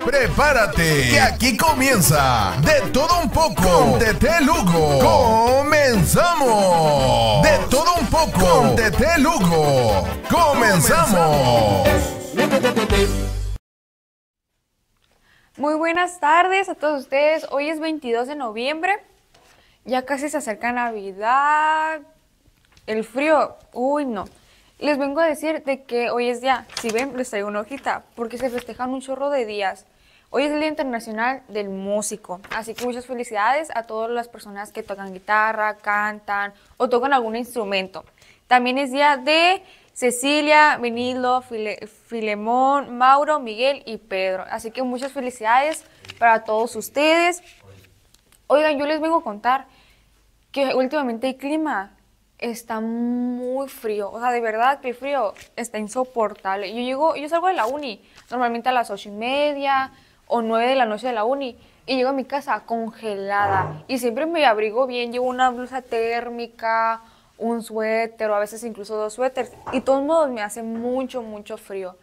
Prepárate, que aquí comienza De Todo Un Poco con Tete Lugo. ¡Comenzamos! De Todo Un Poco con Tete Lugo. ¡Comenzamos! Muy buenas tardes a todos ustedes. Hoy es 22 de noviembre. Ya casi se acerca Navidad. El frío, uy no. Les vengo a decir de que hoy es día, si ven, les traigo una hojita, porque se festejan un chorro de días. Hoy es el Día Internacional del Músico, así que muchas felicidades a todas las personas que tocan guitarra, cantan o tocan algún instrumento. También es día de Cecilia, Benilo, Filemón, Mauro, Miguel y Pedro. Así que muchas felicidades para todos ustedes. Oigan, yo les vengo a contar que últimamente el clima está muy frío, o sea, de verdad que el frío está insoportable. Yo salgo de la uni, normalmente a las 8:30 o 9 de la noche de la uni, y llego a mi casa congelada. Y siempre me abrigo bien, llevo una blusa térmica, un suéter, o a veces incluso 2 suéteres, y de todos modos me hace mucho, mucho frío.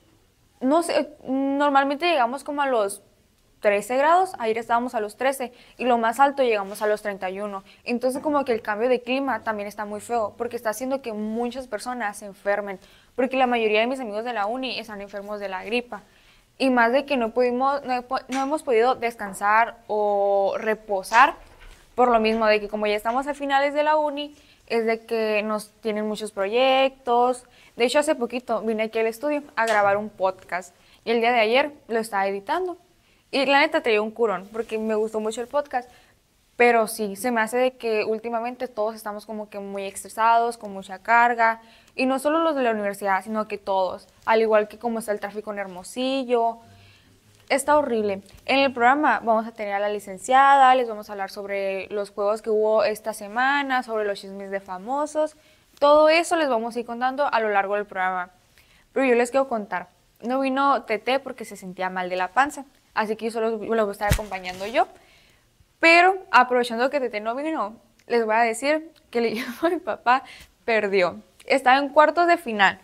No sé, normalmente llegamos como a los 13 grados, ayer estábamos a los 13 y lo más alto llegamos a los 31. Entonces como que el cambio de clima también está muy feo porque está haciendo que muchas personas se enfermen, porque la mayoría de mis amigos de la uni están enfermos de la gripa. Y más de que no hemos podido descansar o reposar por lo mismo de que como ya estamos a finales de la uni, es de que nos tienen muchos proyectos. De hecho, hace poquito vine aquí al estudio a grabar un podcast y el día de ayer lo estaba editando. Y la neta traía un curón, porque me gustó mucho el podcast, pero sí, se me hace de que últimamente todos estamos como que muy estresados, con mucha carga, y no solo los de la universidad, sino que todos, al igual que como está el tráfico en Hermosillo, está horrible. En el programa vamos a tener a la licenciada, les vamos a hablar sobre los juegos que hubo esta semana, sobre los chismes de famosos, todo eso les vamos a ir contando a lo largo del programa. Pero yo les quiero contar, no vino Tete porque se sentía mal de la panza. Así que yo solo lo voy a estar acompañando yo. Pero aprovechando que Tete no vino, les voy a decir que el equipo de mi papá perdió. Estaba en cuartos de final,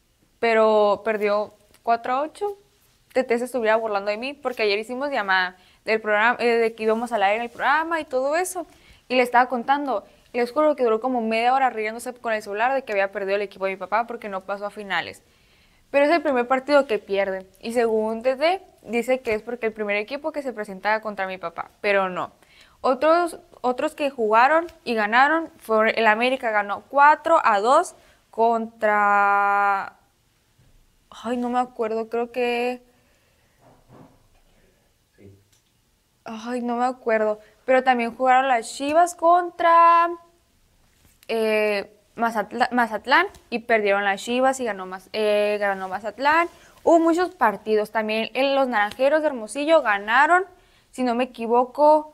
pero perdió 4-8. Tete se estuviera burlando de mí porque ayer hicimos llamada del programa, de que íbamos a leer en el programa y todo eso. Y le estaba contando. Y les juro que duró como media hora riéndose con el celular de que había perdido el equipo de mi papá porque no pasó a finales. Pero es el primer partido que pierden. Y según Tete, dice que es porque el primer equipo que se presentaba contra mi papá. Pero no. Otros que jugaron y ganaron, el América ganó 4-2 contra... Ay, no me acuerdo, creo que... Ay, no me acuerdo. Pero también jugaron las Chivas contra... Mazatlán y perdieron las Chivas y ganó Mazatlán. Hubo muchos partidos también. Los Naranjeros de Hermosillo ganaron, si no me equivoco,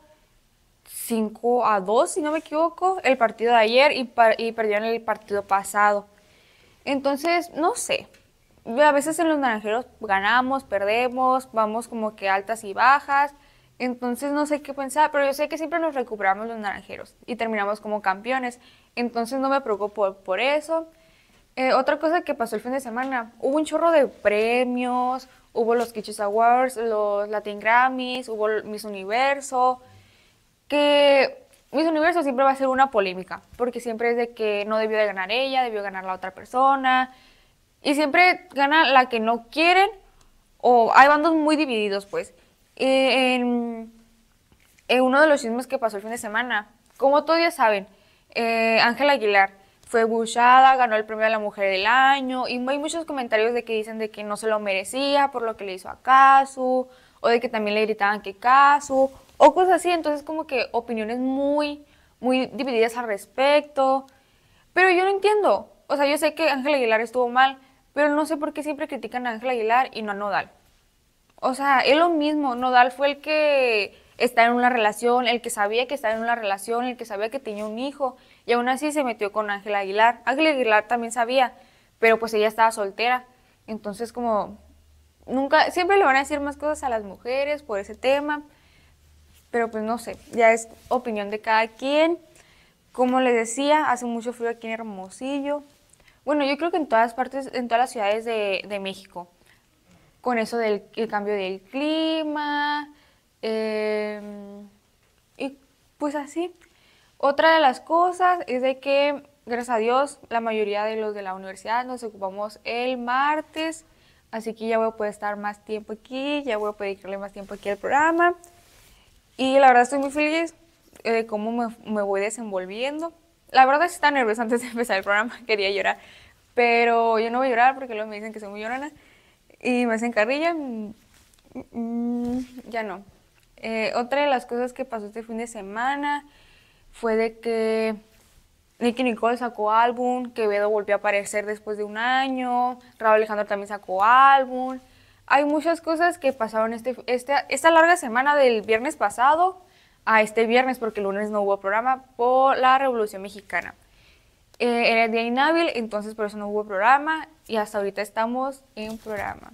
5-2, si no me equivoco, el partido de ayer y perdieron el partido pasado. Entonces, no sé. A veces en los Naranjeros ganamos, perdemos, vamos como que altas y bajas. Entonces no sé qué pensar, pero yo sé que siempre nos recuperamos los Naranjeros y terminamos como campeones. Entonces no me preocupo por eso. Otra cosa que pasó el fin de semana, hubo un chorro de premios, hubo los Kichis Awards, los Latin Grammys, hubo Miss Universo, que Miss Universo siempre va a ser una polémica, porque siempre es de que no debió de ganar ella, debió ganar la otra persona, y siempre gana la que no quieren, o hay bandos muy divididos, pues. En uno de los chismes que pasó el fin de semana, como todos ya saben, Ángela Aguilar fue buchada, ganó el premio a la mujer del año, y hay muchos comentarios de que dicen de que no se lo merecía por lo que le hizo a Casu, o de que también le gritaban que Casu, o cosas así. Entonces como que opiniones muy, muy divididas al respecto, pero yo no entiendo. O sea, yo sé que Ángela Aguilar estuvo mal, pero no sé por qué siempre critican a Ángela Aguilar y no a Nodal. O sea, es lo mismo, Nodal fue el que está en una relación, el que sabía que estaba en una relación, el que sabía que tenía un hijo, y aún así se metió con Ángela Aguilar. Ángela Aguilar también sabía, pero pues ella estaba soltera. Entonces como, siempre le van a decir más cosas a las mujeres por ese tema, pero pues no sé, ya es opinión de cada quien. Como les decía, hace mucho frío aquí en Hermosillo. Bueno, yo creo que en todas partes, en todas las ciudades de México. con eso del el cambio del clima, y pues así. Otra de las cosas es de que, gracias a Dios, la mayoría de los de la universidad nos ocupamos el martes, así que ya voy a poder estar más tiempo aquí, ya voy a poder dedicarle más tiempo aquí al programa. Y la verdad estoy muy feliz de cómo me voy desenvolviendo. La verdad sí estaba nerviosa antes de empezar el programa, quería llorar, pero yo no voy a llorar porque luego me dicen que soy muy llorona y me hacen carrilla. Ya no. Otra de las cosas que pasó este fin de semana fue de que Nicki Nicole sacó álbum, Quevedo volvió a aparecer después de un año, Rauw Alejandro también sacó álbum. Hay muchas cosas que pasaron esta larga semana del viernes pasado a este viernes, porque el lunes no hubo programa por la Revolución Mexicana. Era el día inhábil, entonces por eso no hubo programa y hasta ahorita estamos en programa.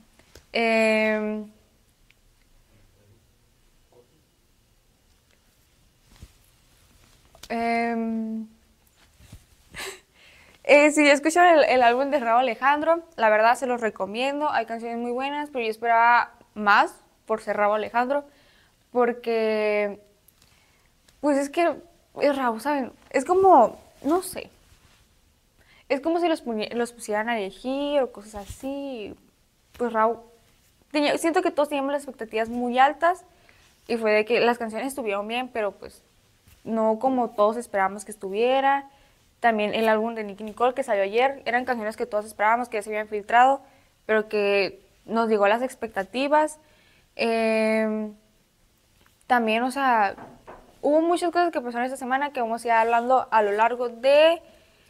Si escucharon el álbum de Rauw Alejandro, la verdad se los recomiendo, hay canciones muy buenas, pero yo esperaba más por ser Rauw Alejandro, porque pues es que es Rauw, ¿saben? Es como, no sé, es como si los pusieran a elegir o cosas así. Pues Rauw, siento que todos teníamos las expectativas muy altas y fue de que las canciones estuvieron bien, pero pues no como todos esperábamos que estuviera. También el álbum de Nicki Nicole que salió ayer, eran canciones que todos esperábamos que ya se habían filtrado, pero que nos llegó a las expectativas. También, o sea, hubo muchas cosas que pasaron esta semana que vamos a ir hablando a lo largo del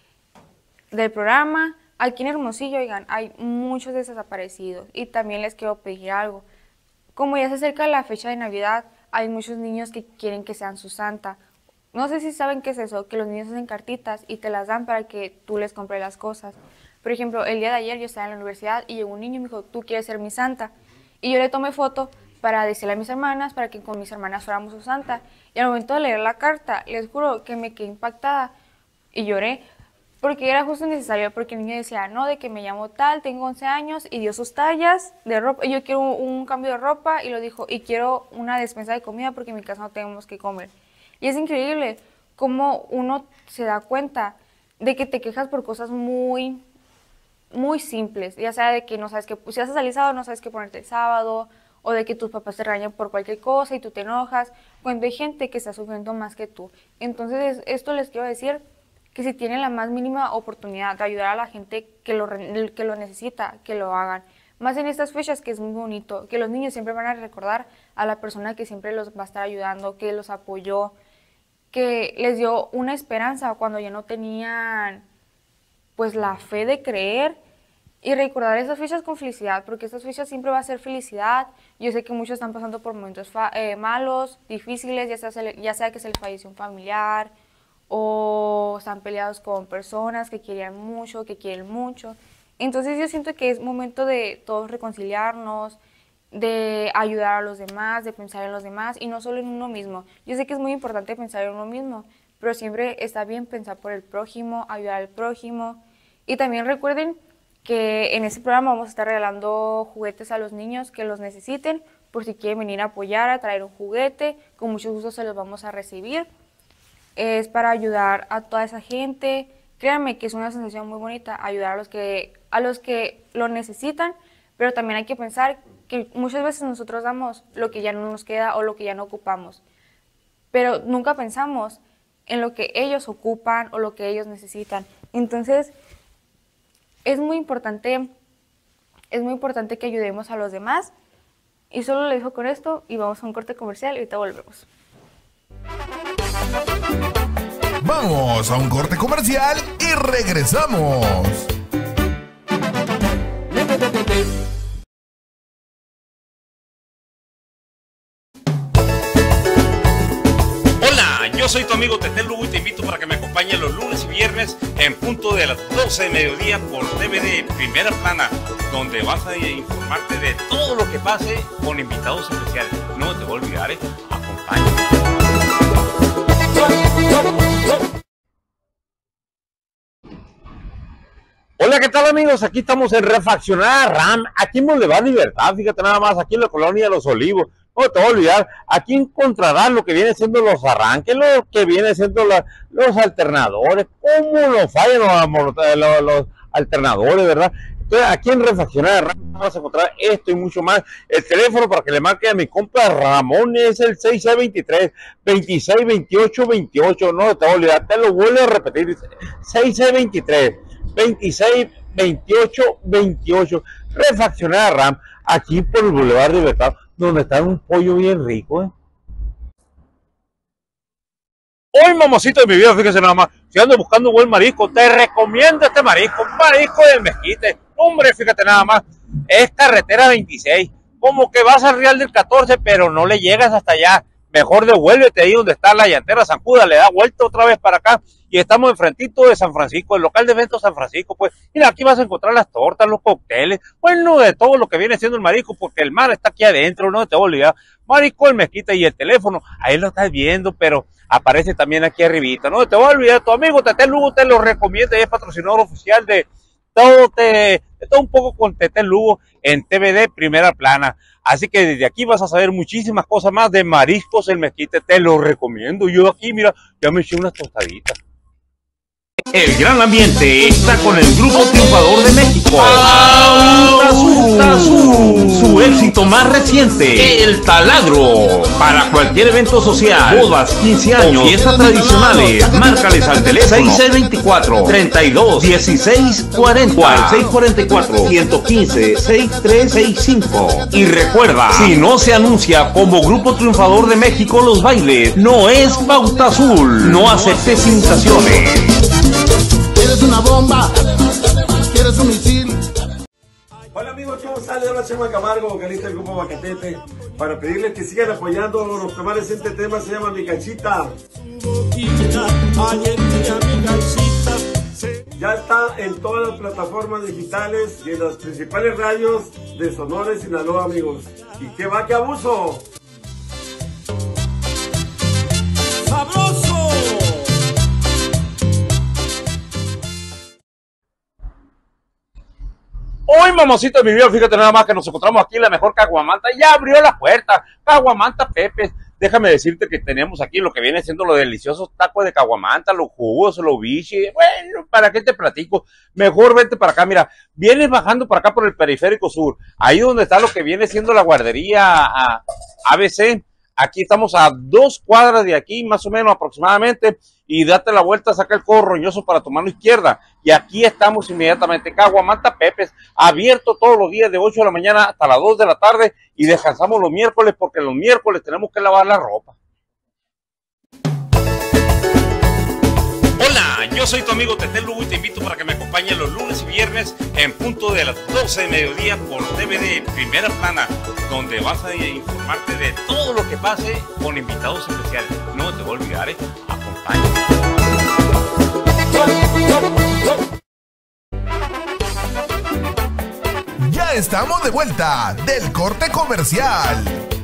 programa. Aquí en Hermosillo, oigan, hay muchos desaparecidos y también les quiero pedir algo. Como ya se acerca la fecha de Navidad, hay muchos niños que quieren que sean su santa. No sé si saben qué es eso, que los niños hacen cartitas y te las dan para que tú les compres las cosas. Por ejemplo, el día de ayer yo estaba en la universidad y llegó un niño y me dijo, ¿tú quieres ser mi santa? Y yo le tomé foto para decirle a mis hermanas, para que con mis hermanas fuéramos su santa. Y al momento de leer la carta, les juro que me quedé impactada y lloré, porque era justo necesario, porque el niño decía, no, de que me llamo tal, tengo 11 años, y dio sus tallas de ropa, y yo quiero un cambio de ropa, y lo dijo, y quiero una despensa de comida porque en mi casa no tenemos que comer. Y es increíble cómo uno se da cuenta de que te quejas por cosas muy, muy simples, ya sea de que no sabes qué, si vas a salir sábado no sabes qué ponerte el sábado, o de que tus papás te regañan por cualquier cosa y tú te enojas, cuando hay gente que está sufriendo más que tú. Entonces, esto les quiero decir, que si tienen la más mínima oportunidad de ayudar a la gente que lo necesita, que lo hagan. Más en estas fechas, que es muy bonito, que los niños siempre van a recordar a la persona que siempre los va a estar ayudando, que los apoyó, que les dio una esperanza cuando ya no tenían pues la fe de creer, y recordar esas fechas con felicidad, porque estas fechas siempre va a ser felicidad. Yo sé que muchos están pasando por momentos malos, difíciles, ya sea que se les falleció un familiar o están peleados con personas que querían mucho, que quieren mucho. Entonces yo siento que es momento de todos reconciliarnos, de ayudar a los demás, de pensar en los demás y no solo en uno mismo. Yo sé que es muy importante pensar en uno mismo, pero siempre está bien pensar por el prójimo, ayudar al prójimo. Y también recuerden que en este programa vamos a estar regalando juguetes a los niños que los necesiten, por si quieren venir a apoyar, a traer un juguete, con mucho gusto se los vamos a recibir. Es para ayudar a toda esa gente. Créanme que es una sensación muy bonita ayudar a los que lo necesitan, pero también hay que pensar que muchas veces nosotros damos lo que ya no nos queda o lo que ya no ocupamos, pero nunca pensamos en lo que ellos ocupan o lo que ellos necesitan. Entonces, es muy importante que ayudemos a los demás. Y solo les dejo con esto y vamos a un corte comercial y ahorita volvemos. Vamos a un corte comercial y regresamos. Hola, yo soy tu amigo Tete Lugo y te invito para que me acompañes los lunes y viernes en punto de las 12 de mediodía por DVD Primera Plana, donde vas a informarte de todo lo que pase con invitados especiales. No te voy a olvidar, acompáñame. Hola, ¿qué tal amigos? Aquí estamos en Refaccionada RAM, aquí en Boulevard Libertad, fíjate nada más, aquí en la colonia Los Olivos. No te voy a olvidar, aquí encontrarás lo que viene siendo los arranques, lo que viene siendo los alternadores, cómo nos fallan los alternadores, ¿verdad? Entonces, aquí en Refaccionada RAM vas a encontrar esto y mucho más. El teléfono para que le marque a mi compa Ramón es el 6623 2628 28. No te voy a olvidar, te lo vuelvo a repetir, 6623 26 28 28. Refaccionada RAM, aquí por el Boulevard de Libertad, donde está un pollo bien rico, Hoy, mamacita de mi vida, fíjese nada más, si ando buscando un buen marisco, te recomiendo este marisco, un marisco del Mezquite. Hombre, fíjate nada más, es carretera 26, como que vas al Real del 14, pero no le llegas hasta allá. Mejor devuélvete ahí donde está la llantera San Judas, le da vuelta otra vez para acá y estamos enfrentito de San Francisco, el local de eventos San Francisco. Pues mira, aquí vas a encontrar las tortas, los cócteles, bueno, de todo lo que viene siendo el marisco, porque el mar está aquí adentro, no te voy a olvidar. Marisco el Mezquite, y el teléfono, ahí lo estás viendo, pero aparece también aquí arribita, no te voy a olvidar. Tu amigo Tete Lugo te lo recomienda y es patrocinador oficial de todo un poco con Tete Lugo en TVD Primera Plana. Así que desde aquí vas a saber muchísimas cosas más de mariscos el Mezquite, te lo recomiendo. Yo aquí, mira, ya me eché unas tostaditas. El gran ambiente está con el Grupo Triunfador de México. Su éxito más reciente, El Taladro. Para cualquier evento social, bodas, 15 años, fiestas tradicionales, márcales al teléfono 6624-32-1640, 644-115-6365. Y recuerda, si no se anuncia como Grupo Triunfador de México los bailes, no es Pauta Azul. No aceptes imitaciones. ¿Quieres una bomba? ¿Quieres un misil? Hola amigos, ¿cómo están? Le habla Chema Camargo, vocalista del grupo Bacatete, para pedirles que sigan apoyando nuestro más reciente tema, se llama Mi Canchita. Ya está en todas las plataformas digitales y en las principales radios de Sonora y Sinaloa, amigos. ¿Y qué va, qué abuso? ¡Sabroso! Hoy, mamacita de mi vida, fíjate nada más que nos encontramos aquí en la mejor Caguamanta. Ya abrió la puerta, Caguamanta Pepe. Déjame decirte que tenemos aquí lo que viene siendo los deliciosos tacos de caguamanta, los jugos, los bichis. Bueno, ¿para qué te platico? Mejor vente para acá, mira, vienes bajando para acá por el periférico sur, ahí donde está lo que viene siendo la guardería ABC. Aquí estamos a 2 cuadras de aquí, más o menos aproximadamente, y date la vuelta, saca el codo roñoso para tu mano izquierda. Y aquí estamos inmediatamente, Caguamanta Pepes, abierto todos los días de 8 de la mañana hasta las 2 de la tarde, y descansamos los miércoles porque los miércoles tenemos que lavar la ropa. Hola, yo soy tu amigo Tete Lugo y te invito para que me acompañes los lunes y viernes en punto de las 12 de mediodía por TVD Primera Plana, donde vas a informarte de todo lo que pase con invitados especiales. No te voy a olvidar, acompáñame. Ya estamos de vuelta del corte comercial.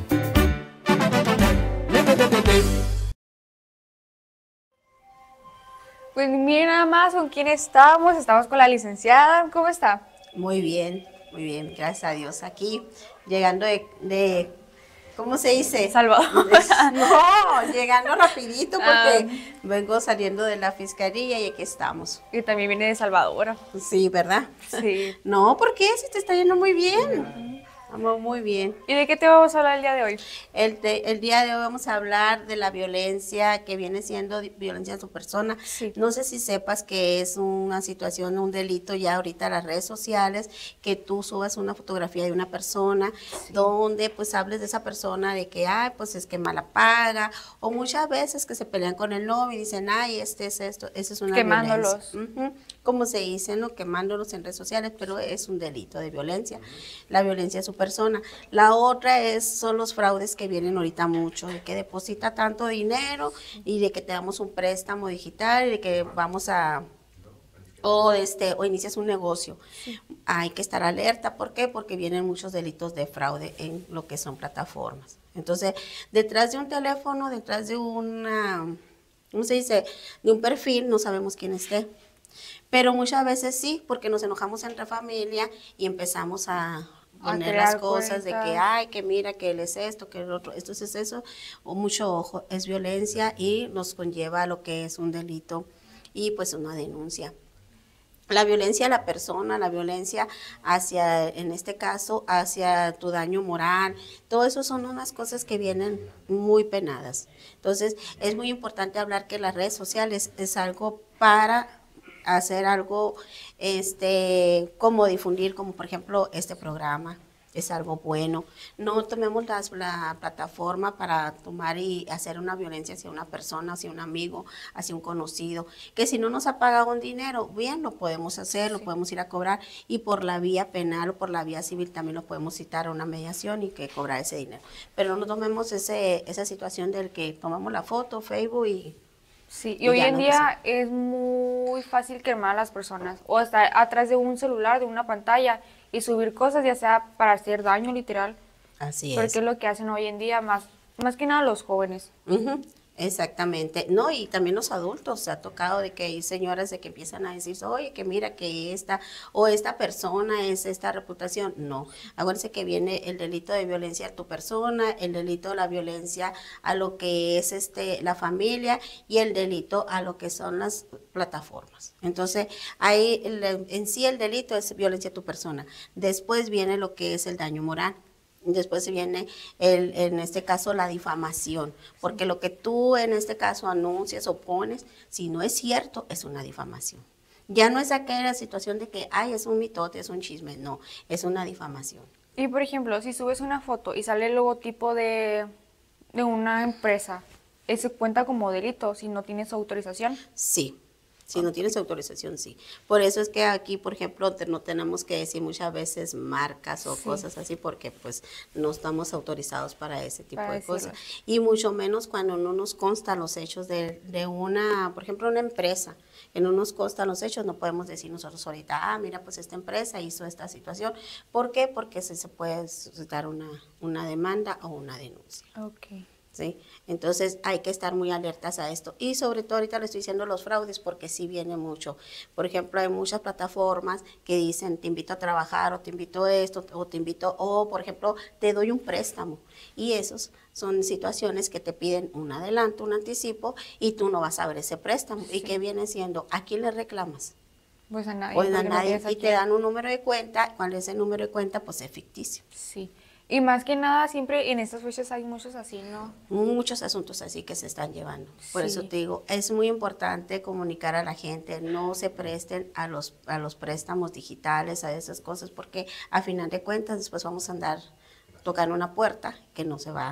Pues miren nada más con quién estamos. Estamos con la licenciada. ¿Cómo está? Muy bien, gracias a Dios. Aquí, llegando de ¿cómo se dice? Salvador. No, llegando rapidito porque vengo saliendo de la fiscalía y aquí estamos. Y también viene de Salvador. Sí, ¿verdad? Sí. No, ¿por qué? Si te está yendo muy bien. Vamos muy bien. ¿Y de qué te vamos a hablar el día de hoy? El día de hoy vamos a hablar de la violencia que viene siendo violencia en su persona. Sí. No sé si sepas que es una situación, un delito ya ahorita en las redes sociales, que tú subas una fotografía de una persona, sí, donde pues hables de esa persona de que, ay, pues es que mala paga, o muchas veces que se pelean con el novio y dicen, ay, este es esto, eso es una quemándolos. violencia. Como se dice, ¿no? Quemándolos en redes sociales, pero es un delito de violencia. La violencia de su persona. La otra son los fraudes que vienen ahorita mucho, de que deposita tanto dinero y de que te damos un préstamo digital y de que vamos a... o inicias un negocio. Sí. Hay que estar alerta. ¿Por qué? Porque vienen muchos delitos de fraude en lo que son plataformas. Entonces, detrás de un teléfono, detrás de una... ¿cómo se dice? De un perfil, no sabemos quién esté. pero muchas veces sí, porque nos enojamos entre familia y empezamos a poner crear las cosas de que, cuentas. ay, que mira, que él es esto, que el otro, esto es eso, o mucho ojo, es violencia y nos conlleva a lo que es un delito y pues una denuncia. La violencia a la persona, la violencia hacia, en este caso, hacia tu daño moral, todo eso son unas cosas que vienen muy penadas. Entonces, es muy importante hablar que las redes sociales es algo para hacer algo, como difundir, como por ejemplo este programa. Es algo bueno. No tomemos la plataforma para tomar y hacer una violencia hacia una persona, hacia un amigo, hacia un conocido. Que si no nos ha pagado un dinero, bien, lo podemos hacer, lo podemos ir a cobrar y por la vía penal o por la vía civil también lo podemos citar a una mediación y que cobrar ese dinero. Pero no tomemos esa situación del que tomamos la foto, Facebook y... Sí, y Y hoy ya en no día es muy fácil quemar a las personas o estar atrás de un celular, de una pantalla y subir cosas, ya sea para hacer daño literal, Así porque es. es lo que hacen hoy en día, más que nada los jóvenes. Ujú, exactamente. No, y también los adultos, se ha tocado de que hay señoras de que empiezan a decir, oye, que mira que esta o esta persona es esta reputación. No, acuérdense que viene el delito de violencia a tu persona, el delito de la violencia a lo que es la familia y el delito a lo que son las plataformas. Entonces, ahí en sí el delito es violencia a tu persona. Después viene lo que es el daño moral. Después viene, en este caso, la difamación, porque lo que tú en este caso anuncias o pones, si no es cierto, es una difamación. Ya no es aquella situación de que, ay, es un mitote, es un chisme, no, es una difamación. Y por ejemplo, si subes una foto y sale el logotipo de una empresa, ¿eso cuenta como delito si no tienes autorización? Sí. Si no tienes autorización, sí. Por eso es que aquí, por ejemplo, no tenemos que decir muchas veces marcas o cosas así, porque pues no estamos autorizados para ese tipo Para de cosas. decirlo. Y mucho menos cuando no nos constan los hechos de una, por ejemplo, una empresa, que no nos constan los hechos, no podemos decir nosotros ahorita, mira, pues esta empresa hizo esta situación. ¿Por qué? Porque se puede suscitar una demanda o una denuncia. Ok. ¿Sí? Entonces hay que estar muy alertas a esto. Y sobre todo ahorita le estoy diciendo los fraudes porque sí viene mucho. Por ejemplo, hay muchas plataformas que dicen te invito a trabajar o te invito a esto o te invito, o por ejemplo, te doy un préstamo. Y esos son situaciones que te piden un adelanto, un anticipo y tú no vas a ver ese préstamo. ¿Y qué viene siendo? ¿A quién le reclamas? Pues a nadie. Pues a porque no nadie. tienes a Y te quién. dan un número de cuenta. ¿Cuál es el número de cuenta? Pues es ficticio. Sí. Y más que nada, siempre en estas fechas hay muchos así, ¿no? Muchos asuntos así que se están llevando. Por eso Sí. te digo, es muy importante comunicar a la gente, no se presten a los préstamos digitales, a esas cosas, porque a final de cuentas después vamos a andar tocando una puerta que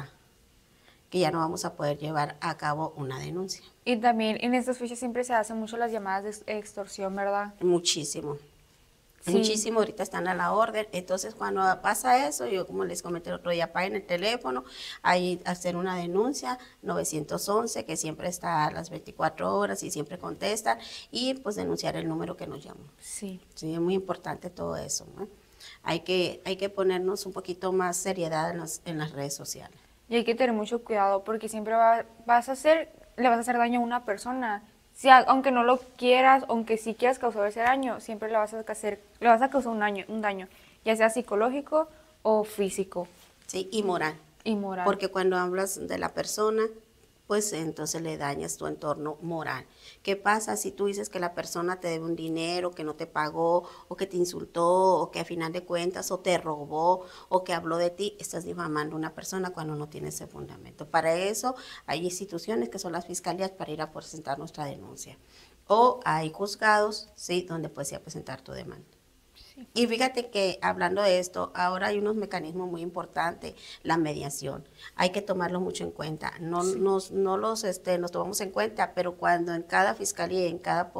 que ya no vamos a poder llevar a cabo una denuncia. Y también en estas fechas siempre se hacen mucho las llamadas de extorsión, ¿verdad? Muchísimo. Sí. Muchísimo, ahorita están a la orden. Entonces, cuando pasa eso, yo como les comenté el otro día, apaguen el teléfono, ahí hacer una denuncia, 911, que siempre está a las 24 horas y siempre contestan, y pues denunciar el número que nos llamó. Sí. Sí, es muy importante todo eso, ¿no? Hay que ponernos un poquito más seriedad en las redes sociales. Y hay que tener mucho cuidado porque siempre le vas a hacer daño a una persona. Aunque no lo quieras, aunque sí quieras causar ese daño, siempre le vas a causar un daño, ya sea psicológico o físico Sí, y moral. y moral. Porque cuando hablas de la persona, pues entonces le dañas tu entorno moral. ¿Qué pasa si tú dices que la persona te debe un dinero, que no te pagó, o que te insultó, o que a final de cuentas, o te robó, o que habló de ti? Estás difamando a una persona cuando no tiene ese fundamento. Para eso hay instituciones que son las fiscalías para ir a presentar nuestra denuncia. O hay juzgados, sí, donde puedes ir a presentar tu demanda. Y fíjate que hablando de esto, ahora hay unos mecanismos muy importantes, la mediación. Hay que tomarlo mucho en cuenta. No los tomamos en cuenta, pero cuando en cada fiscalía, en cada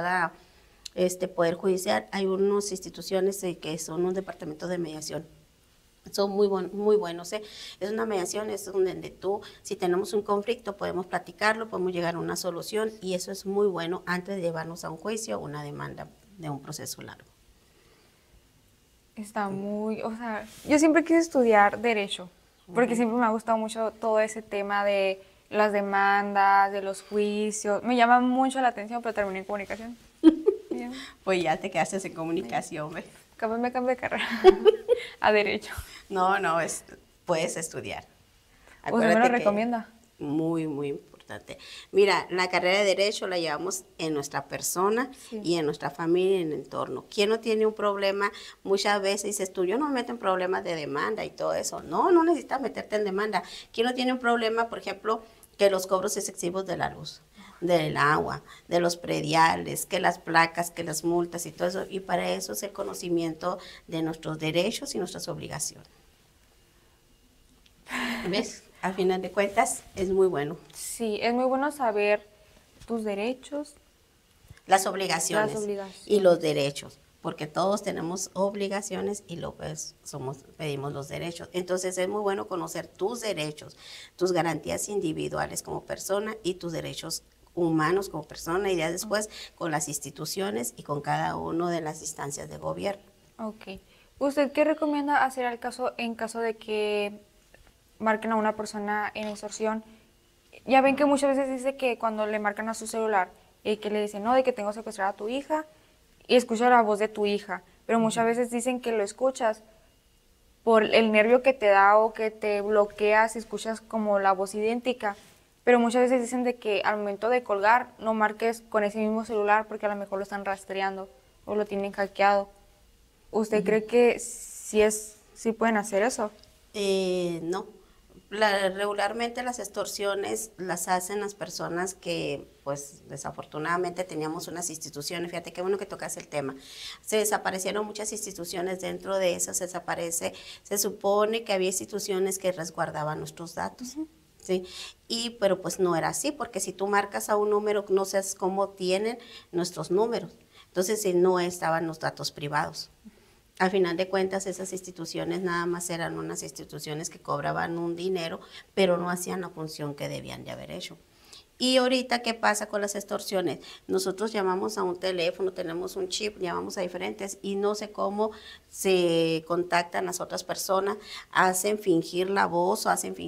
poder judicial, hay unas instituciones que son un departamento de mediación. Son muy buenos. Es una mediación, es donde tú, si tenemos un conflicto, podemos platicarlo, podemos llegar a una solución, y eso es muy bueno antes de llevarnos a un juicio o una demanda de un proceso largo. Está yo siempre quise estudiar Derecho, porque siempre me ha gustado mucho todo ese tema de las demandas, de los juicios. Me llama mucho la atención, pero terminé en comunicación. bien. Pues ya te quedaste en comunicación, ¿ves? Capaz me cambio de carrera a derecho. No, puedes estudiar. ¿Usted me lo Acuérdate que recomienda? muy, muy importante. Mira, la carrera de Derecho la llevamos en nuestra persona Sí. y en nuestra familia y en el entorno. ¿Quién no tiene un problema? Muchas veces dices tú, yo no me meto en problemas de demanda y todo eso. No, no necesitas meterte en demanda. ¿Quién no tiene un problema, por ejemplo, que los cobros excesivos de la luz, del agua, de los prediales, que las placas, que las multas y todo eso? Y para eso es el conocimiento de nuestros derechos y nuestras obligaciones. ¿Ves? Al final de cuentas, es muy bueno. Sí, es muy bueno saber tus derechos. Las obligaciones, Las obligaciones. y los derechos, porque todos tenemos obligaciones y pedimos los derechos. Entonces es muy bueno conocer tus derechos, tus garantías individuales como persona y tus derechos humanos como persona, y ya después con las instituciones y con cada una de las instancias de gobierno. Ok. ¿Usted qué recomienda hacer en caso de que marquen a una persona en extorsión? Ya ven que muchas veces dice que cuando le marcan a su celular y que le dicen, no, de que tengo secuestrada a tu hija, y escucha la voz de tu hija, pero muchas veces dicen que lo escuchas por el nervio que te da o que te bloqueas y escuchas como la voz idéntica, pero muchas veces dicen de que al momento de colgar no marques con ese mismo celular porque a lo mejor lo están rastreando o lo tienen hackeado. ¿Usted cree que sí pueden hacer eso? No. Regularmente las extorsiones las hacen las personas que, pues, desafortunadamente teníamos unas instituciones. Fíjate qué bueno que tocas el tema. Se desaparecieron muchas instituciones, dentro de esas se supone que había instituciones que resguardaban nuestros datos. ¿Sí? Pero pues no era así, porque si tú marcas a un número, no sabes cómo tienen nuestros números. Entonces, si no estaban los datos privados. Al final de cuentas, esas instituciones nada más eran unas instituciones que cobraban un dinero, pero no hacían la función que debían de haber hecho. Y ahorita, ¿qué pasa con las extorsiones? Nosotros llamamos a un teléfono, tenemos un chip, llamamos a diferentes y no sé cómo se contactan las otras personas, hacen fingir la voz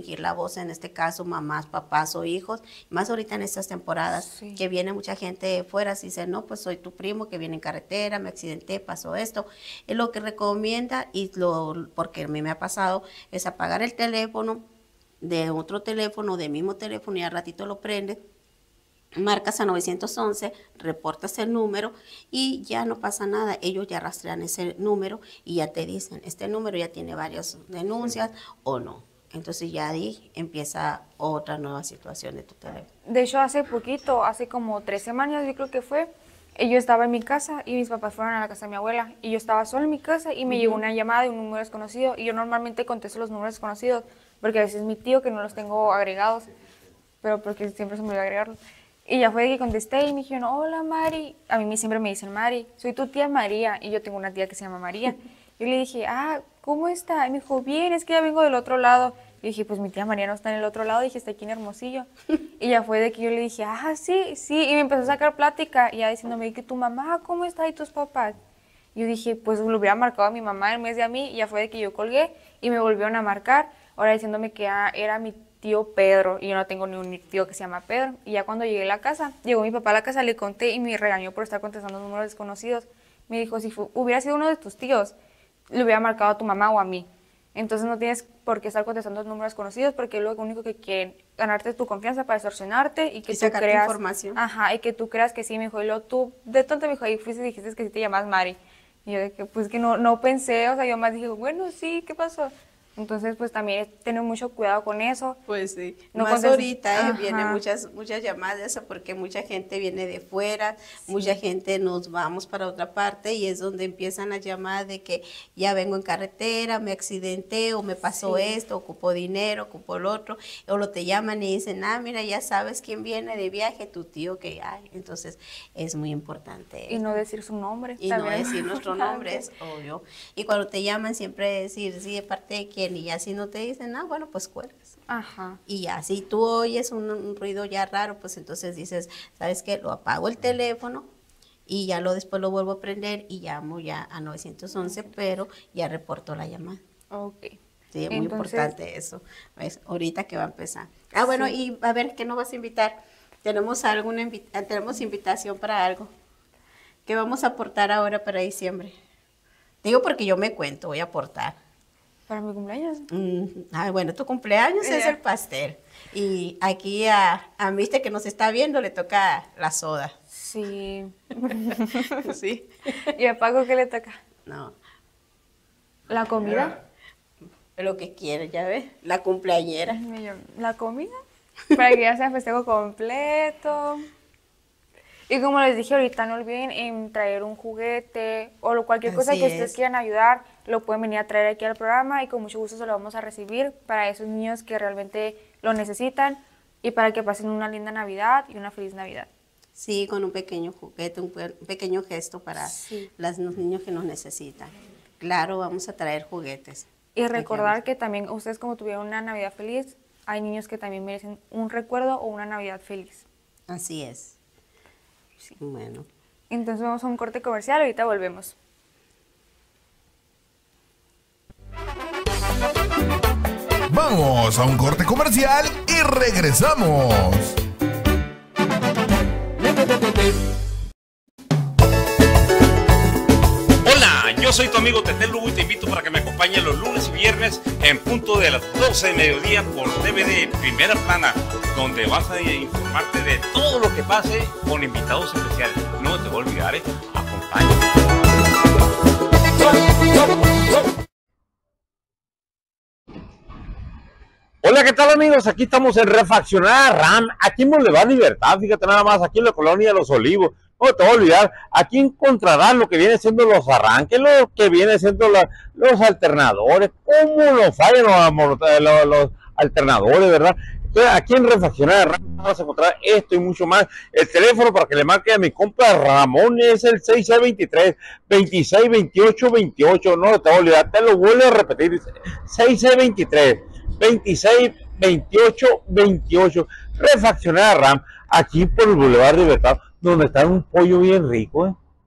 en este caso mamás, papás o hijos, más ahorita en estas temporadas Sí. que viene mucha gente de fuera, si dice, no, pues soy tu primo que viene en carretera, me accidenté, pasó esto. Es lo que recomienda, porque a mí me ha pasado, es apagar el teléfono, de otro teléfono, del mismo teléfono, y al ratito lo prendes, marcas a 911, reportas el número y ya no pasa nada. Ellos ya rastrean ese número y ya te dicen, este número ya tiene varias denuncias o no. Entonces ya ahí empieza otra nueva situación de tu teléfono. De hecho, hace poquito, hace como 3 semanas, yo creo que fue, yo estaba en mi casa y mis papás fueron a la casa de mi abuela y yo estaba sola en mi casa y me llegó una llamada de un número desconocido y yo normalmente contesto los números desconocidos porque a veces es mi tío que no los tengo agregados, pero porque siempre se me olvidó agregarlos. Y ya fue de que contesté y me dijeron, hola Mari, a mí siempre me dicen Mari, soy tu tía María y yo tengo una tía que se llama María. Yo le dije, ¿cómo está? Y me dijo, bien, es que ya vengo del otro lado. Y dije, pues mi tía María no está en el otro lado, dije, está aquí en Hermosillo. Y ya fue de que yo le dije, sí, y me empezó a sacar plática, y ya diciéndome que tu mamá, ¿cómo está? ¿Y tus papás? Yo dije, pues lo hubiera marcado a mi mamá en vez de a mí, y ya fue de que yo colgué, y me volvieron a marcar, ahora diciéndome que era mi tío Pedro, y yo no tengo ni un tío que se llama Pedro. Y ya cuando llegué a la casa, llegó mi papá a la casa, le conté, y me regañó por estar contestando números desconocidos. Me dijo, si hubiera sido uno de tus tíos, le hubiera marcado a tu mamá o a mí. Entonces no tienes por qué estar contestando números conocidos porque es lo único que quieren, ganarte tu confianza para extorsionarte y que Y tú sacarte creas información. y que tú creas que sí, me dijo, y luego tú de tonto me dijo, y fuiste y dijiste que sí te llamas Mari. Y yo de que pues que no pensé, o sea, yo más dije, bueno, sí, ¿qué pasó? Entonces, pues también tener mucho cuidado con eso. Pues sí, No más contestes- ahorita vienen Ajá. muchas llamadas de eso porque mucha gente viene de fuera, mucha gente nos vamos para otra parte y es donde empiezan las llamadas de que ya vengo en carretera, me accidenté o me pasó esto, ocupo dinero, ocupo el otro, o lo te llaman y dicen, mira, ya sabes quién viene de viaje, tu tío que hay. Entonces es muy importante. Y no decir su nombre. Y no también es decir nuestro importante. nombre, es obvio. Y cuando te llaman siempre decir, sí, de parte de quién, y ya si no te dicen, bueno, pues cuelgas. Ajá. Y ya si tú oyes un ruido ya raro, pues entonces dices, ¿sabes qué? Lo apago el teléfono y ya después lo vuelvo a prender y llamo ya a 911, pero ya reporto la llamada. Ok. Sí, es muy Entonces, importante eso. ¿Ves? Ahorita que va a empezar. Bueno, y a ver, ¿qué nos vas a invitar? ¿Tenemos tenemos invitación para algo? ¿Qué vamos a aportar ahora para diciembre? Digo porque yo me cuento, voy a aportar. Para mi cumpleaños. Bueno, tu cumpleaños es el pastel. Y aquí a Mister que nos está viendo le toca la soda. Sí. Sí. ¿Y a Paco qué le toca? No, ¿La comida? lo que quiere, ya ves, la cumpleañera. ¿La comida? Para que ya sea festejo completo. Y como les dije ahorita, no olviden en traer un juguete o cualquier cosa Así que ustedes es. quieran ayudar, lo pueden venir a traer aquí al programa y con mucho gusto se lo vamos a recibir para esos niños que realmente lo necesitan y para que pasen una linda Navidad y una feliz Navidad. Sí, con un pequeño juguete, un pequeño gesto para Sí. los niños que nos necesitan. Claro, vamos a traer juguetes. Y recordar que también ustedes como tuvieron una Navidad feliz, hay niños que también merecen un recuerdo o una Navidad feliz. Así es. Sí. Bueno. Entonces vamos a un corte comercial, ahorita volvemos. Vamos a un corte comercial y regresamos. Hola, yo soy tu amigo Tetel Lugo y te invito para que me acompañes los lunes y viernes en punto de las 12 de mediodía por TVD Primera Plana, donde vas a informarte de todo lo que pase con invitados especiales. No te voy a olvidar, acompáñame. Hola, ¿qué tal amigos? Aquí estamos en Refaccionada RAM, aquí en Boulevard Libertad, fíjate nada más, aquí en la colonia de Los Olivos. No te voy a olvidar, aquí encontrarás lo que viene siendo los arranques, lo que viene siendo los alternadores, cómo lo fallan los alternadores, ¿verdad? Entonces, aquí en Refaccionada RAM vas a encontrar esto y mucho más. El teléfono para que le marque a mi compa Ramón es el 6623-262828. No te voy a olvidar, te lo vuelvo a repetir, 6623-262828. Refaccionada RAM, aquí por el Boulevard Libertad, donde está un pollo bien rico,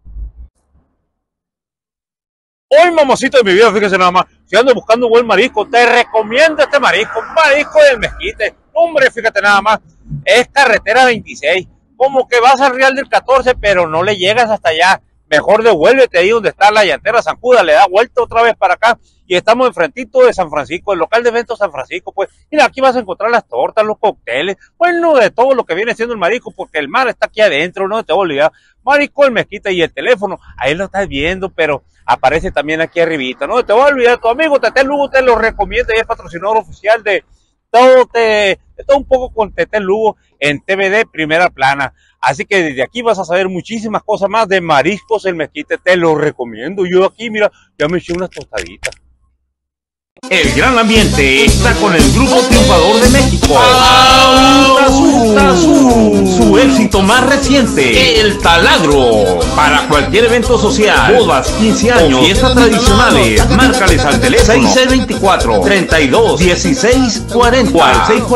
Hoy, mamacito de mi vida, fíjese nada más, si ando buscando buen marisco, te recomiendo este marisco, marisco del Mezquite. Hombre, fíjate nada más, es carretera 26, como que vas al Real del 14, pero no le llegas hasta allá. Mejor devuélvete ahí donde está la llantera Zancuda, le da vuelta otra vez para acá y estamos enfrentito de San Francisco, el local de eventos San Francisco. Pues mira, aquí vas a encontrar las tortas, los cócteles, bueno, de todo lo que viene siendo el marisco, porque el mar está aquí adentro, no te voy a olvidar. Marisco el Mezquite, y el teléfono, ahí lo estás viendo, pero aparece también aquí arribita, no te voy a olvidar. Tu amigo Tetel Lugo te lo recomienda y es patrocinador oficial de todo un poco con Tetel Lugo en TVD Primera Plana. Así que desde aquí vas a saber muchísimas cosas más de Mariscos el Mezquite, te lo recomiendo. Yo aquí, mira, ya me eché unas tostaditas. El gran ambiente está con el Grupo Triunfador de México. Su éxito más reciente, El Taladro. Para cualquier evento social, bodas, 15 años, fiestas tradicionales, márcales al teléfono 6624-32-1640 o al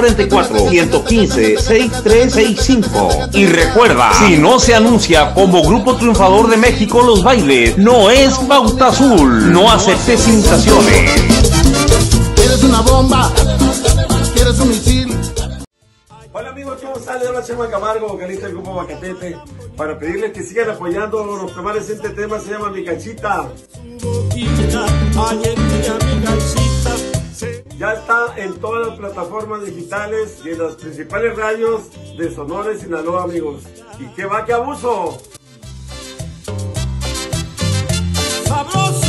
644-115-6365. Y recuerda, si no se anuncia como Grupo Triunfador de México los bailes, no es Pauta Azul. No aceptes imitaciones. ¿Quieres una bomba? ¿Quieres un misil? Hola amigos, ¿cómo están? Le habla Chema Camargo, vocalista del grupo Bacatete, para pedirles que sigan apoyando los temas. Este tema se llama Mi Cachita. Ya está en todas las plataformas digitales y en las principales radios de Sonora y Sinaloa, amigos. ¿Y qué va, qué abuso? ¡Sabroso!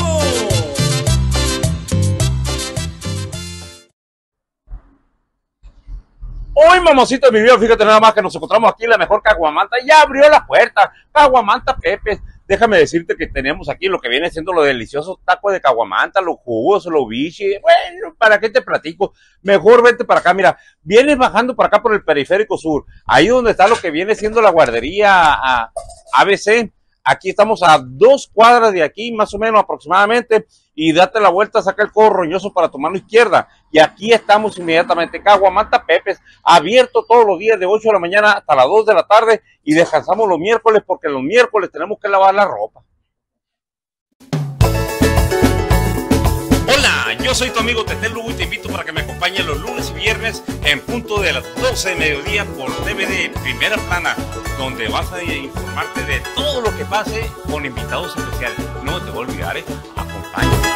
Hoy, mamacita de mi vida, fíjate nada más que nos encontramos aquí en la mejor Caguamanta. Ya abrió la puerta, Caguamanta Pepe. Déjame decirte que tenemos aquí lo que viene siendo los deliciosos tacos de caguamanta, los jugos, los bichis. Bueno, ¿para qué te platico? Mejor vente para acá, mira, vienes bajando para acá por el periférico sur, ahí donde está lo que viene siendo la guardería ABC. Aquí estamos a 2 cuadras de aquí, más o menos aproximadamente, y date la vuelta, saca el codo roñoso para tu mano izquierda. Y aquí estamos inmediatamente, Caguamanta Pepes, abierto todos los días de 8 de la mañana hasta las 2 de la tarde y descansamos los miércoles porque los miércoles tenemos que lavar la ropa. Hola, yo soy tu amigo Tetel Lugo y te invito para que me acompañes los lunes y viernes en punto de las 12 de mediodía por TVD Primera Plana, donde vas a informarte de todo lo que pase con invitados especiales. No te voy a olvidar, acompáñame.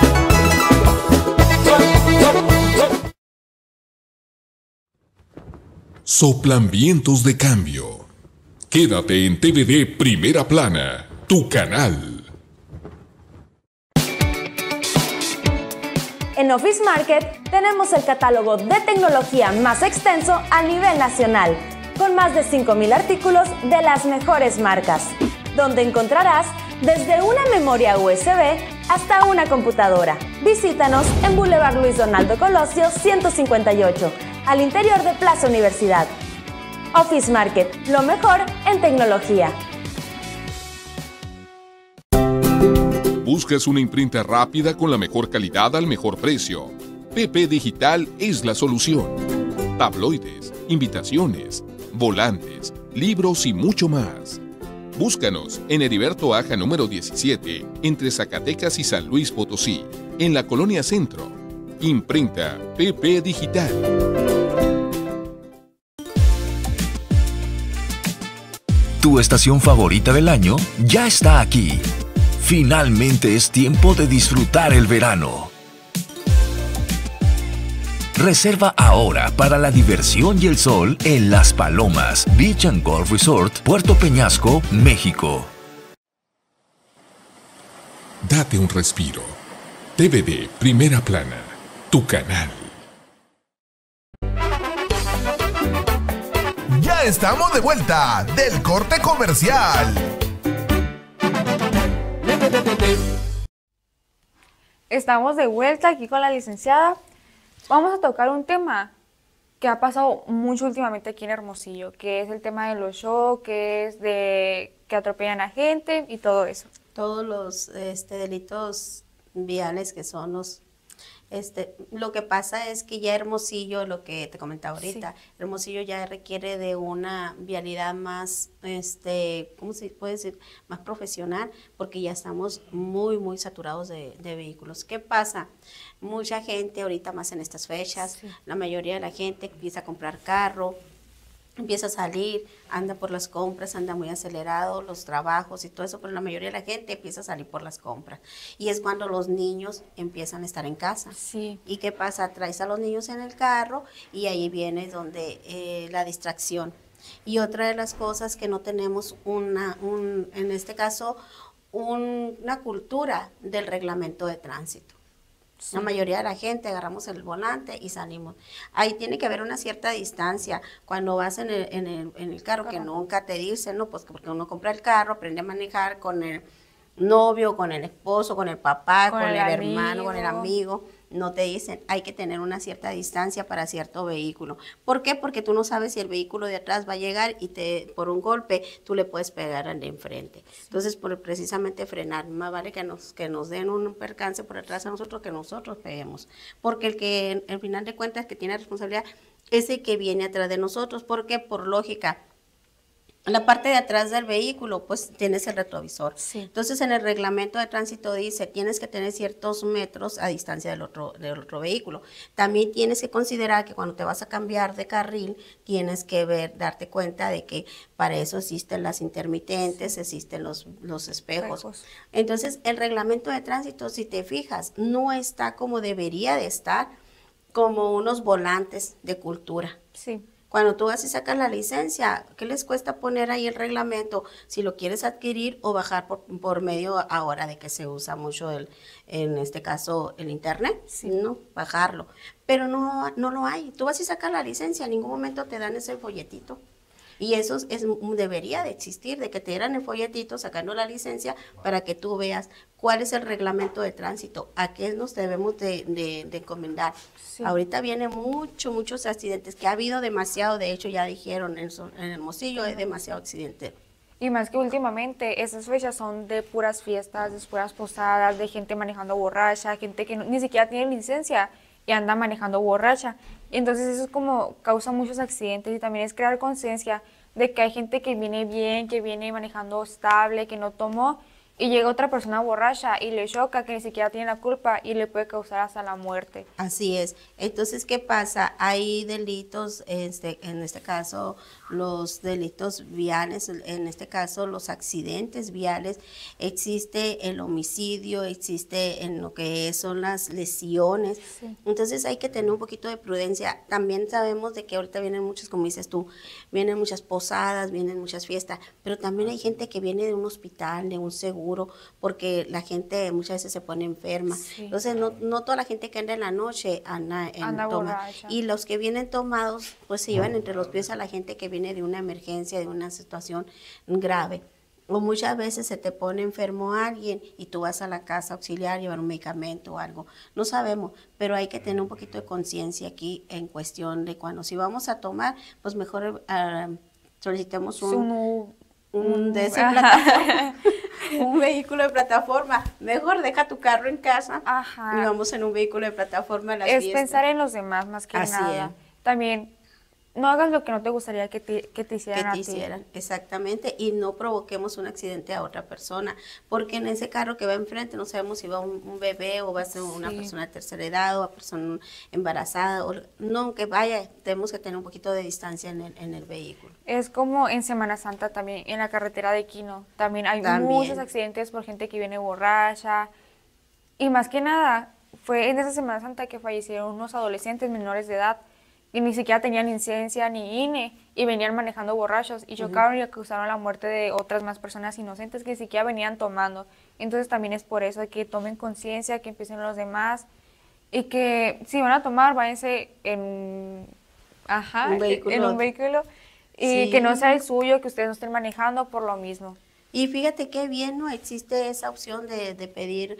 Soplan vientos de cambio. Quédate en TVD Primera Plana, tu canal. En Office Market tenemos el catálogo de tecnología más extenso a nivel nacional, con más de 5,000 artículos de las mejores marcas, donde encontrarás desde una memoria USB hasta una computadora. Visítanos en Boulevard Luis Donaldo Colosio 158, al interior de Plaza Universidad. Office Market, lo mejor en tecnología. ¿Buscas una imprenta rápida con la mejor calidad al mejor precio? PP Digital es la solución. Tabloides, invitaciones, volantes, libros y mucho más. Búscanos en Heriberto Aja número 17, entre Zacatecas y San Luis Potosí, en la Colonia Centro. Imprenta PP Digital. Tu estación favorita del año ya está aquí. Finalmente es tiempo de disfrutar el verano. Reserva ahora para la diversión y el sol en Las Palomas Beach and Golf Resort, Puerto Peñasco, México. Date un respiro. TVD Primera Plana, tu canal. Ya estamos de vuelta del corte comercial. Estamos de vuelta aquí con la licenciada. Vamos a tocar un tema que ha pasado mucho últimamente aquí en Hermosillo, que es el tema de los shows, que es de que atropellan a gente y todo eso. Todos los delitos viales que son los... lo que pasa es que ya Hermosillo, lo que te comentaba ahorita, sí. Hermosillo ya requiere de una vialidad más, ¿cómo se puede decir? Más profesional, porque ya estamos muy, muy saturados de vehículos. ¿Qué pasa? Mucha gente ahorita más en estas fechas, sí. La mayoría de la gente empieza a comprar carro, empieza a salir, anda por las compras, anda muy acelerado, los trabajos y todo eso, pero la mayoría de la gente empieza a salir por las compras. Y es cuando los niños empiezan a estar en casa. Sí. ¿Y qué pasa? Traes a los niños en el carro y ahí viene donde la distracción. Y otra de las cosas que no tenemos en este caso, una cultura del reglamento de tránsito. Sí. La mayoría de la gente agarramos el volante y salimos. Ahí tiene que haber una cierta distancia. Cuando vas en el carro, que nunca te dicen, ¿no? Pues porque uno compra el carro, aprende a manejar con el novio, con el esposo, con el papá, con el hermano, con el amigo. No te dicen, hay que tener una cierta distancia para cierto vehículo. ¿Por qué? Porque tú no sabes si el vehículo de atrás va a llegar y por un golpe tú le puedes pegar al de enfrente. Entonces, precisamente frenar, más vale que nos den un percance por atrás a nosotros que nosotros peguemos. Porque el que, al final de cuentas, que tiene responsabilidad es el que viene atrás de nosotros. ¿Por qué? Por lógica. En la parte de atrás del vehículo, pues tienes el retrovisor. Sí. Entonces, en el reglamento de tránsito dice, tienes que tener ciertos metros a distancia del otro vehículo. También tienes que considerar que cuando te vas a cambiar de carril, tienes que darte cuenta de que para eso existen las intermitentes, existen los espejos. Entonces, el reglamento de tránsito, si te fijas, no está como debería de estar, como unos volantes de cultura. Sí. Cuando tú vas y sacas la licencia, ¿qué les cuesta poner ahí el reglamento? Si lo quieres adquirir o bajar por medio ahora de que se usa mucho en este caso el internet, sí. ¿No? Bajarlo. Pero no lo hay. Tú vas y sacas la licencia, en ningún momento te dan ese folletito. Y eso debería de existir, de que te dieran el folletito sacando la licencia para que tú veas cuál es el reglamento de tránsito, a qué nos debemos de encomendar. Sí. Ahorita vienen muchos accidentes, que ha habido demasiado, de hecho ya dijeron en Hermosillo hay demasiado accidente. Y más que últimamente, esas fechas son de puras fiestas, de puras posadas, de gente manejando borracha, gente que ni siquiera tiene licencia y anda manejando borracha. Entonces eso es como causa muchos accidentes y también es crear conciencia de que hay gente que viene bien, que viene manejando estable, que no tomó y llega otra persona borracha y le choca, que ni siquiera tiene la culpa y le puede causar hasta la muerte. Así es. Entonces, ¿qué pasa? Hay delitos, en este caso, los delitos viales, en este caso, los accidentes viales, existe el homicidio, existe en lo que son las lesiones. Sí. Entonces, hay que tener un poquito de prudencia. También sabemos de que ahorita vienen muchas, como dices tú, vienen muchas posadas, vienen muchas fiestas, pero también hay gente que viene de un hospital, de un seguro, porque la gente muchas veces se pone enferma. Sí. Entonces, no toda la gente que anda en la noche anda toma. borracha. Y los que vienen tomados, pues se llevan entre los pies a la gente que viene de una emergencia, de una situación grave. O muchas veces se te pone enfermo alguien y tú vas a la casa auxiliar, llevar un medicamento o algo. No sabemos, pero hay que tener un poquito de conciencia aquí en cuestión de cuando si vamos a tomar, pues mejor solicitemos un vehículo de plataforma. Mejor deja tu carro en casa y vamos en un vehículo de plataforma a las Es fiestas. pensar en los demás más que Así nada. es. También no hagas lo que no te gustaría que te hicieran a ti. Exactamente, y no provoquemos un accidente a otra persona, porque en ese carro que va enfrente no sabemos si va un bebé o va a ser una persona de tercera edad o una persona embarazada, o no, que vaya, tenemos que tener un poquito de distancia en el vehículo. Es como en Semana Santa también, en la carretera de Quino, también hay muchos accidentes por gente que viene borracha, y más que nada, fue en esa Semana Santa que fallecieron unos adolescentes menores de edad, que ni siquiera tenían licencia ni INE y venían manejando borrachos y chocaron y causaron la muerte de otras más personas inocentes que ni siquiera venían tomando. Entonces también es por eso que tomen conciencia, que empiecen los demás y que si van a tomar, váyanse en un vehículo y que no sea el suyo, que ustedes no estén manejando por lo mismo. Y fíjate qué bien, ¿no? Existe esa opción de pedir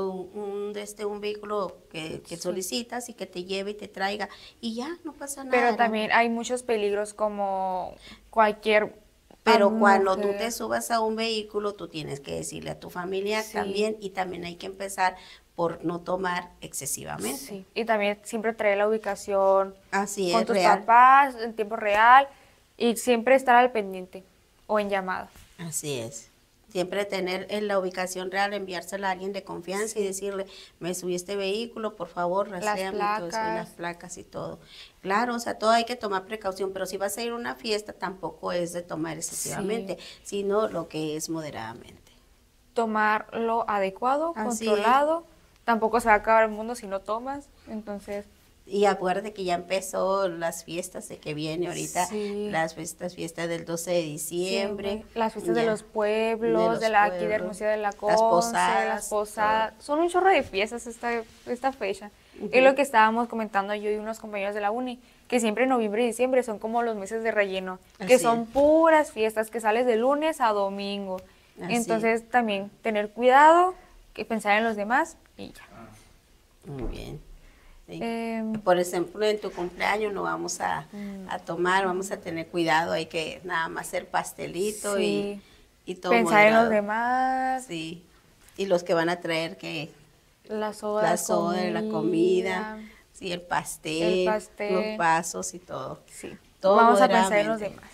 un vehículo que solicitas y que te lleve y te traiga y ya, no pasa nada. Pero también hay muchos peligros como cualquier... Pero cuando tú te subas a un vehículo, tú tienes que decirle a tu familia también, y también hay que empezar por no tomar excesivamente. Sí. Y también siempre traer la ubicación con tus papás en tiempo real y siempre estar al pendiente o en llamada. Así es. Siempre tener en la ubicación real, enviársela a alguien de confianza y decirle, me subí este vehículo, por favor, rastréame todo eso, y las placas y todo. Claro, o sea, todo hay que tomar precaución, pero si vas a ir a una fiesta, tampoco es de tomar excesivamente, sino lo que es moderadamente. Tomar lo adecuado, controlado. Tampoco se va a acabar el mundo si no tomas, entonces... Y acuérdate que ya empezó las fiestas de que viene ahorita, las fiestas del 12 de diciembre. Las fiestas de los pueblos, aquí de Hermosillo de la Conce, las posadas. Son un chorro de fiestas esta fecha. Es lo que estábamos comentando yo y unos compañeros de la uni, que siempre noviembre y diciembre son como los meses de relleno, que son puras fiestas, que sales de lunes a domingo. Entonces también tener cuidado, que pensar en los demás y ya. Muy bien. Por ejemplo, en tu cumpleaños no vamos a tomar, vamos a tener cuidado, hay que nada más hacer pastelito y todo pensar en los demás. Sí, y los que van a traer que la soda, la comida, el pastel, los vasos y todo. Sí, todo vamos a pensar en los demás.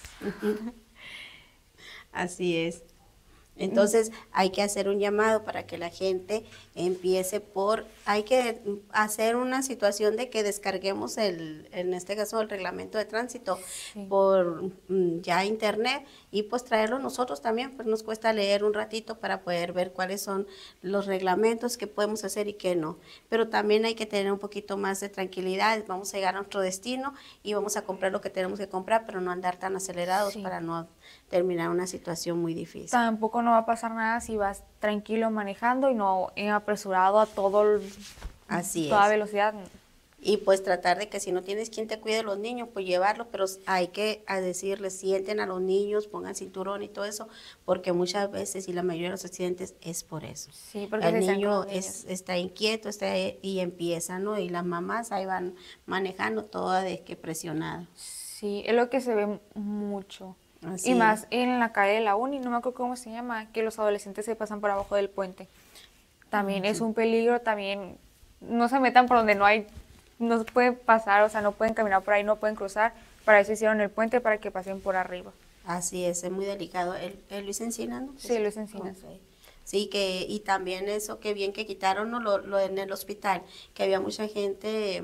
Así es. Entonces hay que hacer un llamado para que la gente empiece hay que hacer una situación de que descarguemos en este caso el reglamento de tránsito por ya internet y pues traerlo nosotros también, pues nos cuesta leer un ratito para poder ver cuáles son los reglamentos que podemos hacer y qué no. Pero también hay que tener un poquito más de tranquilidad, vamos a llegar a nuestro destino y vamos a comprar lo que tenemos que comprar, pero no andar tan acelerados para no terminar una situación muy difícil. Tampoco no va a pasar nada si vas tranquilo manejando y no apresurado a toda velocidad. Y pues tratar de que si no tienes quien te cuide los niños, pues llevarlos, pero hay que decirles, sienten a los niños, pongan cinturón y todo eso, porque muchas veces y la mayoría de los accidentes es por eso. Sí, porque el niño está inquieto y empieza, ¿no? Y las mamás ahí van manejando toda presionada. Sí, es lo que se ve mucho. Así y más en la calle de la uni, no me acuerdo cómo se llama, que los adolescentes se pasan por abajo del puente. También es un peligro, también no se metan por donde no pueden pasar, o sea, no pueden caminar por ahí, no pueden cruzar. Para eso hicieron el puente, para que pasen por arriba. Así es muy delicado. ¿El Luis Encinas, no? Sí, Luis Encinas. Okay. Sí, y también eso, que bien que quitaron, ¿no? lo en el hospital, que había mucha gente,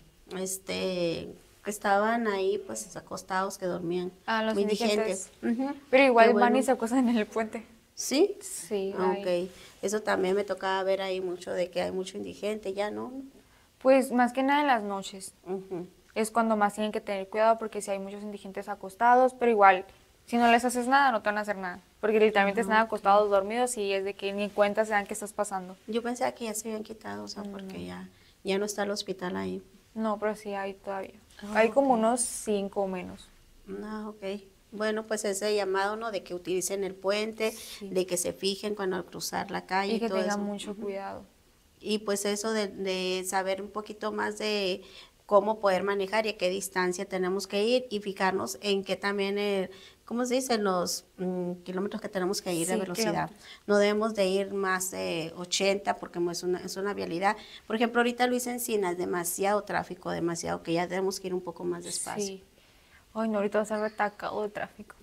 que estaban ahí pues acostados, que dormían, Los muy indigentes. indigentes. Pero igual Qué van y bueno. se acuestan en el puente. ¿Sí? Sí. Ok, eso también me tocaba ver ahí mucho, de que hay mucho indigente, ya no. Pues más que nada en las noches. Es cuando más tienen que tener cuidado porque si hay muchos indigentes acostados, pero igual, si no les haces nada, no te van a hacer nada. Porque literalmente están acostados, dormidos y es de que ni cuenta se dan qué estás pasando. Yo pensaba que ya se habían quitado, o sea, porque ya no está el hospital ahí. No, pero sí hay todavía. Hay como unos 5 o menos. Ok. Bueno, pues ese llamado, ¿no? De que utilicen el puente, de que se fijen cuando al cruzar la calle Y que todo tengan eso. mucho cuidado. Y pues eso de saber un poquito más de cómo poder manejar y a qué distancia tenemos que ir y fijarnos en qué también, ¿cómo se dice? Los kilómetros que tenemos que ir de velocidad. No debemos de ir más de 80 porque es una vialidad. Por ejemplo, ahorita Luis Encinas, demasiado tráfico, demasiado, que ya tenemos que ir un poco más despacio. Sí. Ay, no, ahorita va a ser atacado de tráfico.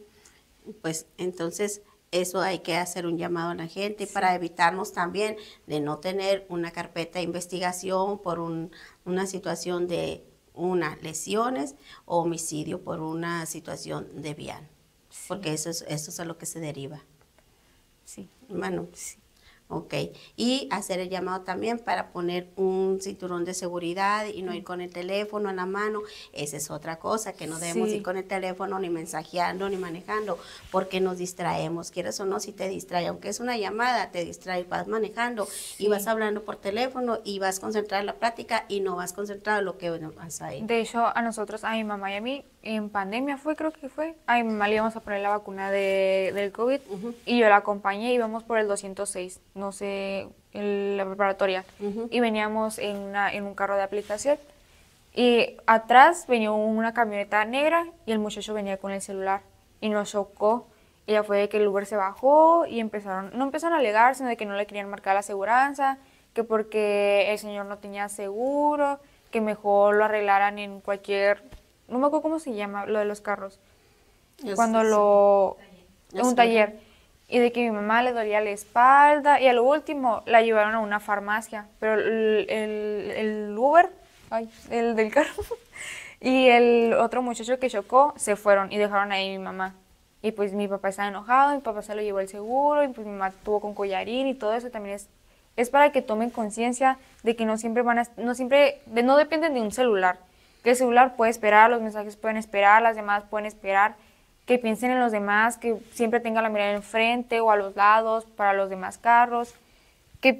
Pues entonces eso hay que hacer un llamado a la gente para evitarnos también de no tener una carpeta de investigación por una situación de lesiones o homicidio por una situación de vial, porque eso es a lo que se deriva. Sí. Bueno, ok. Y hacer el llamado también para poner un cinturón de seguridad y no ir con el teléfono en la mano. Esa es otra cosa, que no debemos ir con el teléfono ni mensajeando ni manejando, porque nos distraemos. Quieres o no, si te distrae, aunque es una llamada, te distrae, vas manejando y vas hablando por teléfono y vas concentrada en la plática y no vas concentrado en lo que vas ahí. De hecho, a nosotros, a mi mamá y a mí, en pandemia creo que fue, a mi mamá le íbamos a poner la vacuna del COVID y yo la acompañé y íbamos por el 206, no sé, la preparatoria, y veníamos en un carro de aplicación y atrás venía una camioneta negra y el muchacho venía con el celular y nos chocó. Y ya fue de que el Uber se bajó y no empezaron a alegar, sino de que no le querían marcar la aseguranza, que porque el señor no tenía seguro, que mejor lo arreglaran en cualquier, no me acuerdo cómo se llama, lo de los carros, en un taller, y de que mi mamá le dolía la espalda, y a lo último la llevaron a una farmacia, pero el Uber, el del carro, y el otro muchacho que chocó, se fueron y dejaron ahí a mi mamá. Y pues mi papá estaba enojado, mi papá se lo llevó el seguro, y pues mi mamá estuvo con collarín y todo eso también es para que tomen conciencia de que no dependen de un celular, que el celular puede esperar, los mensajes pueden esperar, las llamadas pueden esperar, que piensen en los demás, que siempre tengan la mirada enfrente o a los lados para los demás carros, que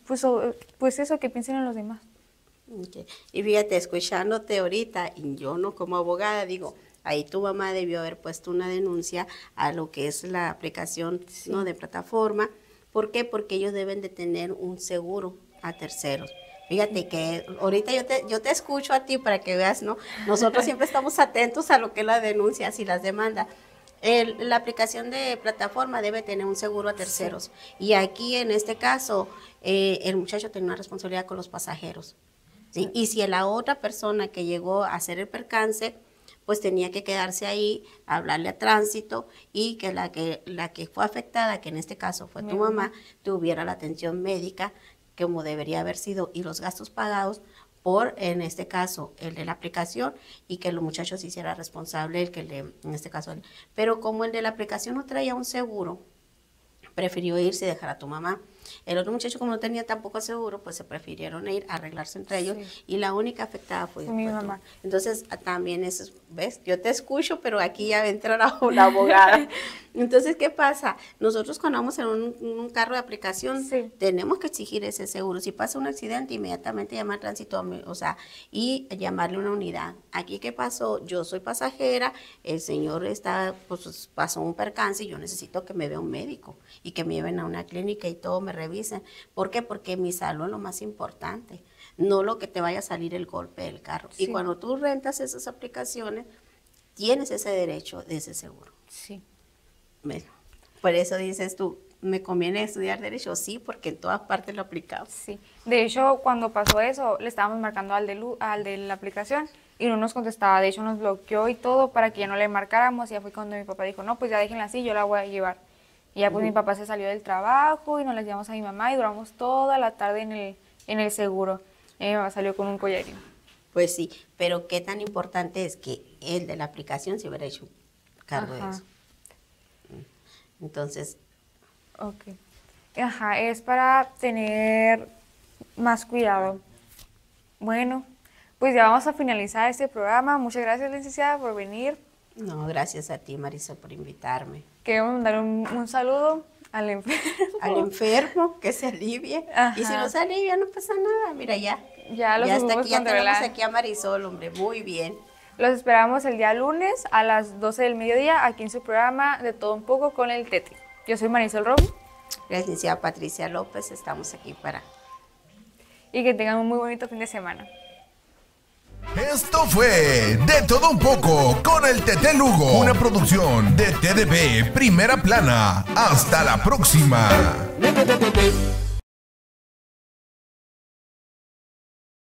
pues eso, que piensen en los demás. Okay. Y fíjate, escuchándote ahorita, y yo no como abogada, digo, ahí tu mamá debió haber puesto una denuncia a lo que es la aplicación ¿no? de plataforma. ¿Por qué? Porque ellos deben de tener un seguro a terceros. Fíjate que ahorita yo te escucho a ti para que veas, ¿no? Nosotros siempre estamos atentos a lo que es la denuncia y las demandas. La aplicación de plataforma debe tener un seguro a terceros. Y aquí, en este caso, el muchacho tiene una responsabilidad con los pasajeros. ¿sí? Y si la otra persona que llegó a hacer el percance, pues tenía que quedarse ahí, hablarle a tránsito y que la que fue afectada, que en este caso fue tu mamá, tuviera la atención médica como debería haber sido y los gastos pagados por, en este caso, el de la aplicación y que los muchachos se hiciera responsable, en este caso. Pero como el de la aplicación no traía un seguro, prefirió irse y dejar a tu mamá. El otro muchacho, como no tenía tampoco seguro, pues se prefirieron ir a arreglarse entre ellos y la única afectada fue mi mamá. Entonces, también eso, ¿ves? Yo te escucho, pero aquí ya entra la abogada. Entonces, ¿qué pasa? Nosotros cuando vamos en un carro de aplicación, tenemos que exigir ese seguro. Si pasa un accidente, inmediatamente llamar tránsito, y llamarle una unidad. Aquí, ¿qué pasó? Yo soy pasajera, el señor pues pasó un percance y yo necesito que me vea un médico y que me lleven a una clínica y todo me revisen. ¿Por qué? Porque mi salud es lo más importante, no lo que te vaya a salir el golpe del carro. Y cuando tú rentas esas aplicaciones, tienes ese derecho de ese seguro. Sí. Bueno, por eso dices tú, ¿me conviene estudiar Derecho? Sí, porque en todas partes lo aplicamos. Sí. De hecho, cuando pasó eso, le estábamos marcando al de la aplicación y no nos contestaba. De hecho, nos bloqueó y todo para que ya no le marcáramos. Y ya fue cuando mi papá dijo, no, pues ya déjenla así, yo la voy a llevar. Y ya pues mi papá se salió del trabajo y nos las llevamos a mi mamá y duramos toda la tarde en el seguro. Y mi mamá salió con un collarín. Pues sí, pero qué tan importante es que el de la aplicación se hubiera hecho cargo de eso. Entonces... Ok. Ajá, es para tener más cuidado. Bueno, pues ya vamos a finalizar este programa. Muchas gracias, licenciada, por venir. No, gracias a ti, Marisol, por invitarme. Queremos mandar un saludo al enfermo. Al enfermo, que se alivie. Ajá. Y si no se alivia, no pasa nada. Mira, ya lo hasta aquí, ya tenemos aquí a Marisol, hombre, muy bien. Los esperamos el día lunes a las 12 del mediodía aquí en su programa De Todo Un Poco con el Tete. Yo soy Marisol Romo. La licenciada Patricia López, estamos aquí para... Y que tengan un muy bonito fin de semana. Esto fue De Todo Un Poco con el Tete Lugo, una producción de TDP Primera Plana. Hasta la próxima.